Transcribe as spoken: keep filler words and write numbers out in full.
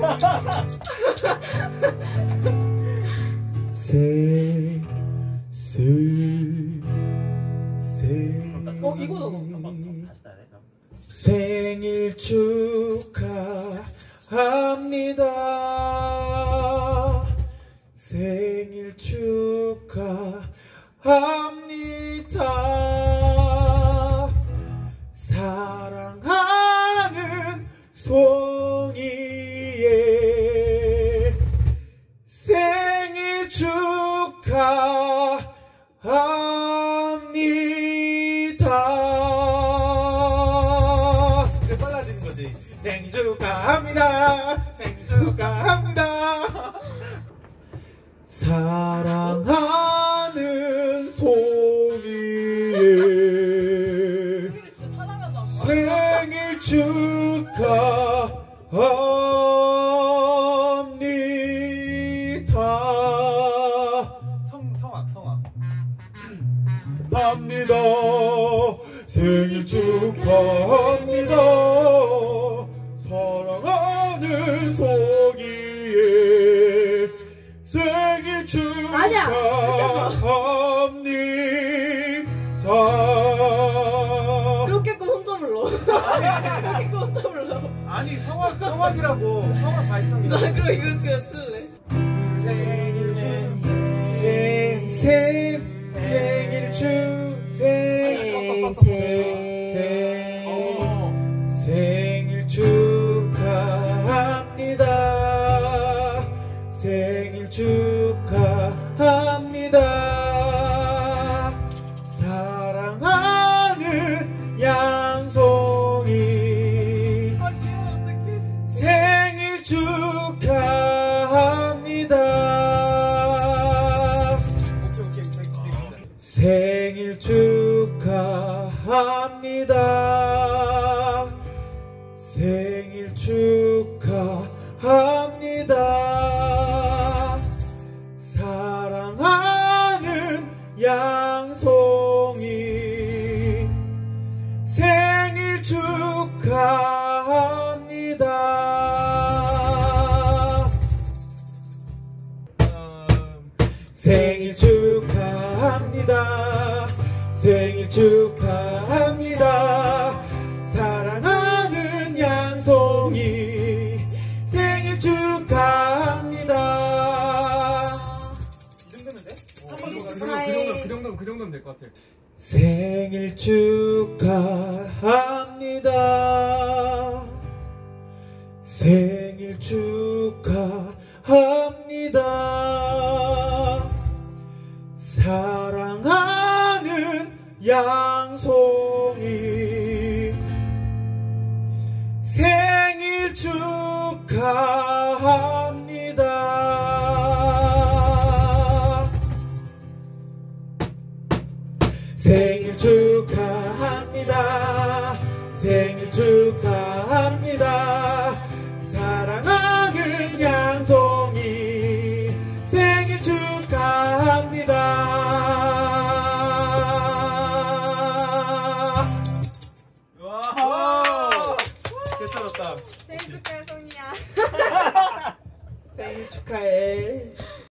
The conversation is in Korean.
세, 세, 세. 어 이거도 생일 축하합니다. 생일 축하합니다. 사랑하는 송이의 생일 축하합니다. 이제 빨라지는 거지. 생일 축하합니다. 생일 축하합니다. 사랑하는 송이의 생일 축하합니다. 성, 성악, 성악. 합니다. 생일 축하합니다. 사랑하는 송이의 생일 축하합니다. 그렇게끔 혼자 불러. 그렇게끔 혼자 불러. 아니, 성악, 성악이라고. 성악 발성이라고. 나 그럼 이거 그냥 쓸래. 생일 축 생, 생, 생일 축 생, 생, 생일 축하합니다. 생일 축하합니다. 사랑하는 양송이 생일 축하합니다. 생일 축하합니다. 생일 축하합니다. 사랑하는 양송이 생일 축하합니다. 생일 축하합니다. 생일 축하합니다. 사랑하는 양송이 생일 축하합니다. 이 정도면 돼? 생일 그 축하해. 정도면, 그 정도면, 그 정도면 될 것 같아. 생일 축하합니다. 생일 축하합니다. 사랑하는 양송이 생일 축하합니다. 생일 축하합니다. 생일 축하합니다. 사랑하는 양송이 생일 축하합니다. 와, 괜찮았다. 생일 축하해 송이야. 생일 축하해.